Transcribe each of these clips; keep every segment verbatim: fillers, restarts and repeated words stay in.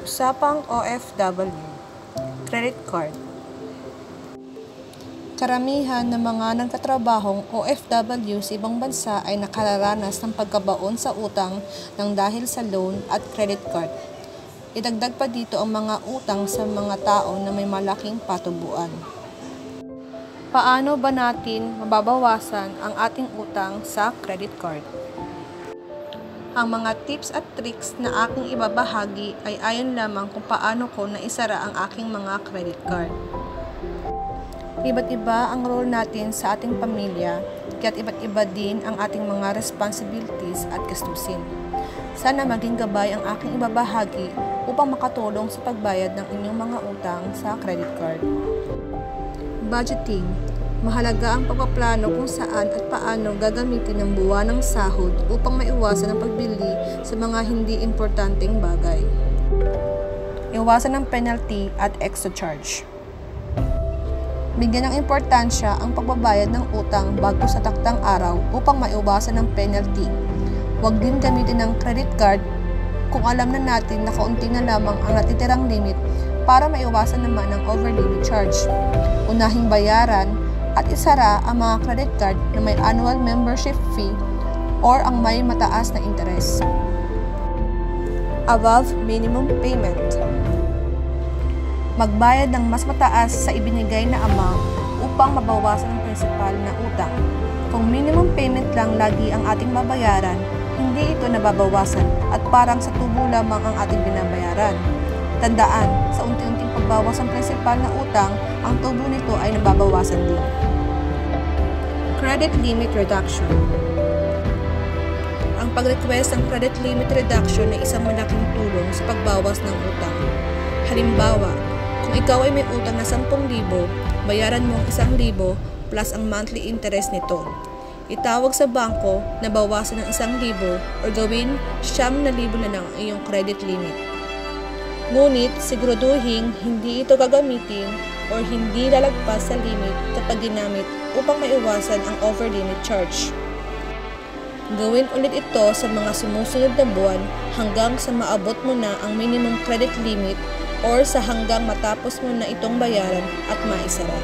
Usapang O F W, credit card. Karamihan ng mga nagtatrabahong O F W sa ibang bansa ay nakararanas ng pagkabaon sa utang ng dahil sa loan at credit card. Idagdag pa dito ang mga utang sa mga tao na may malaking patubuan. Paano ba natin mababawasan ang ating utang sa credit card? Ang mga tips at tricks na aking ibabahagi ay ayon lamang kung paano ko naisara ang aking mga credit card. Iba't iba ang role natin sa ating pamilya, kaya't iba't iba din ang ating mga responsibilities at gastusin. Sana maging gabay ang aking ibabahagi upang makatulong sa pagbayad ng inyong mga utang sa credit card. Budgeting. Mahalaga ang pagpaplano kung saan at paano gagamitin ang buwanang sahod upang maiwasan ang pagbili sa mga hindi importanteng bagay. Iwasan ang penalty at extra charge. Bigyan ng importansya ang pagbabayad ng utang bago sa taktang araw upang maiwasan ang penalty. Huwag din gamitin ng credit card kung alam na natin na kaunti na lamang ang natitirang limit para maiwasan naman ang over-limit charge. Unahing bayaran at isara ang mga credit card na may annual membership fee or ang may mataas na interes. Above minimum payment. Magbayad ng mas mataas sa ibinigay na amount upang mabawasan ang prinsipal na utang. Kung minimum payment lang lagi ang ating babayaran, hindi ito nababawasan at parang sa tubo lamang ang ating binabayaran. Tandaan, sa unti-unting pagbawas ng prinsipal na utang, ang tubo nito ay nababawasan din. Credit limit reduction. Ang pag-request ng credit limit reduction ay isang malaking tulong sa pagbawas ng utang. Halimbawa, kung ikaw ay may utang na sampung libo, bayaran mo ang isang libo plus ang monthly interest nito. Itawag sa bangko na bawasan ng isang libo o gawin siyam na libo na lang ang iyong credit limit. Ngunit siguraduhin hindi ito gagamitin o hindi lalagpas sa limit kapag ginamit upang maiwasan ang over-limit charge. Gawin ulit ito sa mga sumusunod na buwan hanggang sa maabot mo na ang minimum credit limit or sa hanggang matapos mo na itong bayaran at maisara.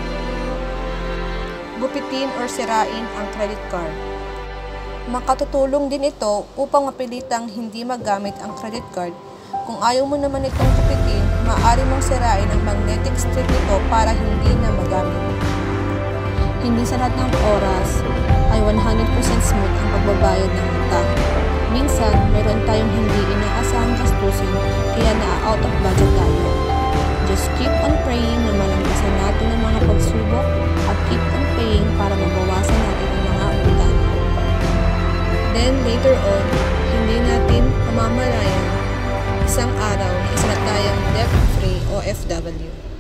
Gupitin or sirain ang credit card. Makatutulong din ito upang mapilitang hindi magamit ang credit card. Kung ayaw mo naman itong gupitin, maaari mong sirain ang magnetic strip nito para hindi na magamit. Hindi sa lahat ng oras ay one hundred percent smooth ang pagbabayad ng utang. Minsan, meron tayong hindi inaasahang gastusin kaya na-out of budget tayo. Just keep on praying na malampasan natin ang mga pagsubok at keep on paying para mabawasan natin ang mga utang. Then, later on, hindi natin mamamalayan isang araw na isa na tayong debt-free O F W.